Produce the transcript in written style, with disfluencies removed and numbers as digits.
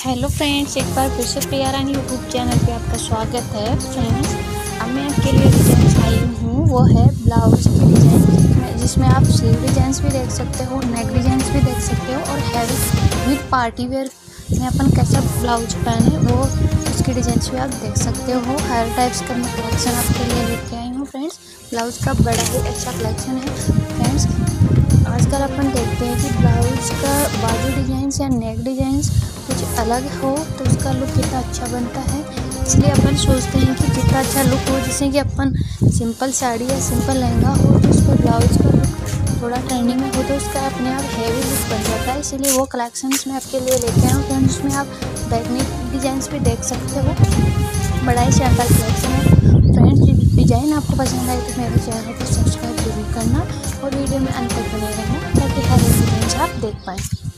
Hello friends, एक बार फिर से प्रिया रानी यूट्यूब चैनल पे आपका स्वागत है। फ्रेंड्स, अब मैं आपके लिए डिजाइन आई हूँ, वो है ब्लाउज की डिजाइन जिसमें आप स्लीव डिजाइंस भी देख सकते हो, नेक डिजाइंस भी देख सकते हो और हैवी विद पार्टी वेयर में अपन कैसा ब्लाउज पहने वो उसकी डिजाइंस भी आप देख सकते हो। हर टाइप्स का मैं कलेक्शन आपके लिए लेके आई हूँ। फ्रेंड्स, ब्लाउज का बड़ा ही अच्छा कलेक्शन है। फ्रेंड्स, आजकल अपन देखते हैं कि ब्लाउज का बाजू डिजाइंस या नेक डिजाइंस कुछ अलग हो तो उसका लुक कितना अच्छा बनता है। इसलिए अपन सोचते हैं कि जितना अच्छा लुक हो, जैसे कि अपन सिंपल साड़ी या सिंपल लहंगा हो तो उसका ब्लाउज का लुक थोड़ा ट्रेंडिंग में हो तो उसका अपने आप हैवी लुक बन जाता है। इसीलिए वो कलेक्शंस मैं आपके लिए लेके आया हूँ फ्रेंड्स, जिसमें आप बैक नेक डिजाइंस भी देख सकते हो। बड़ा ही शानदार कलेक्शन है फ्रेंड्स। डिज़ाइन आपको पसंद आए तो मेरे चैनल को सब्सक्राइब जरूर करना और वीडियो में अंत तक बने रहना ताकि हर एक डिजाइन आप देख पाएँ।